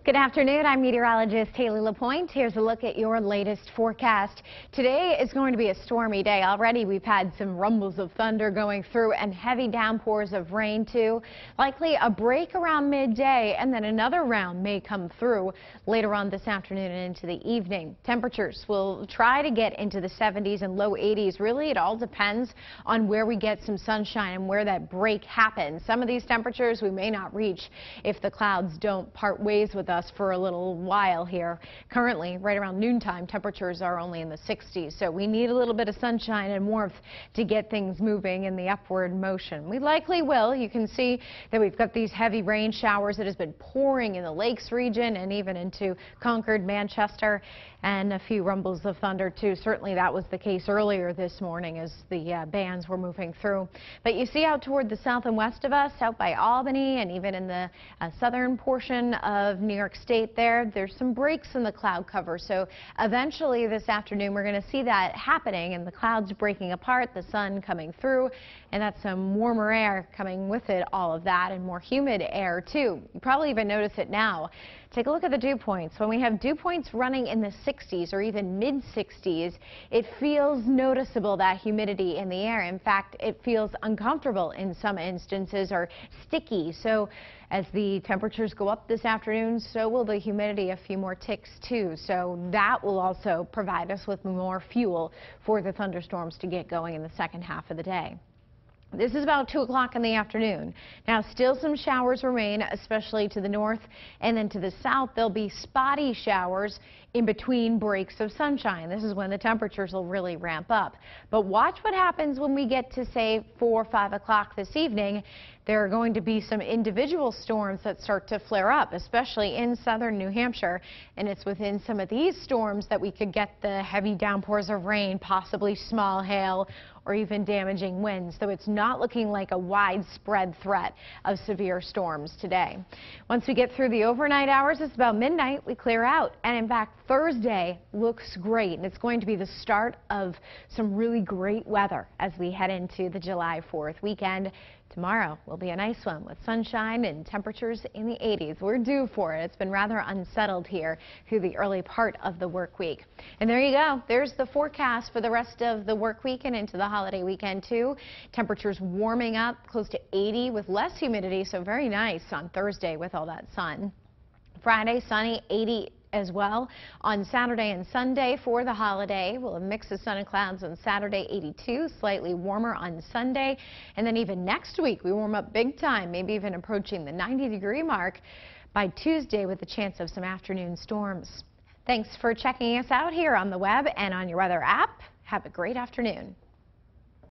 Good afternoon. I'm meteorologist Haley LaPointe. Here's a look at your latest forecast. Today is going to be a stormy day. Already we've had some rumbles of thunder going through and heavy downpours of rain too. Likely a break around midday, and then another round may come through later on this afternoon and into the evening. Temperatures will try to get into the 70s and low 80s. Really, it all depends on where we get some sunshine and where that break happens. Some of these temperatures we may not reach if the clouds don't part ways with us for a little while here. Currently, right around noontime, temperatures are only in the 60s, so we need a little bit of sunshine and warmth to get things moving in the upward motion. We likely will. You can see that we've got these heavy rain showers that has been pouring in the Lakes region and even into Concord, Manchester, and a few rumbles of thunder too. Certainly that was the case earlier this morning as the bands were moving through. But you see out toward the south and west of us, out by Albany and even in the southern portion of New York State there's some breaks in the cloud cover. So eventually this afternoon we're going to see that happening and the clouds breaking apart, the sun coming through, and that's some warmer air coming with it, all of that, and more humid air too. You probably even notice it now. Take a look at the dew points. When we have dew points running in the 60s or even mid-60s, it feels noticeable, that humidity in the air. In fact, it feels uncomfortable in some instances or sticky. So as the temperatures go up this afternoon, so will the humidity a few more ticks too. So that will also provide us with more fuel for the thunderstorms to get going in the second half of the day. This is about 2 o'clock in the afternoon. Now, still some showers remain, especially to the north, and then to the south there'll be spotty showers in between breaks of sunshine. This is when the temperatures will really ramp up. But watch what happens when we get to, say, 4 or 5 o'clock this evening. There are going to be some individual storms that start to flare up, especially in southern New Hampshire. And it's within some of these storms that we could get the heavy downpours of rain, possibly small hail, or even damaging winds. So it's not looking like a widespread threat of severe storms today. Once we get through the overnight hours, it's about midnight, we clear out. And in fact, Thursday looks great, and it's going to be the start of some really great weather as we head into the July 4th weekend. Tomorrow will be a nice one with sunshine and temperatures in the 80s. We're due for it. It's been rather unsettled here through the early part of the work week. And there you go. There's the forecast for the rest of the work week and into the holiday weekend too. Temperatures warming up close to 80 with less humidity, so very nice on Thursday with all that sun. Friday, sunny, 80 as well. On Saturday and Sunday for the holiday, we'll have a mix of sun and clouds on Saturday, 82, slightly warmer on Sunday. And then even next week, we warm up big time, maybe even approaching the 90-degree mark by Tuesday with a chance of some afternoon storms. Thanks for checking us out here on the web and on your weather app. Have a great afternoon.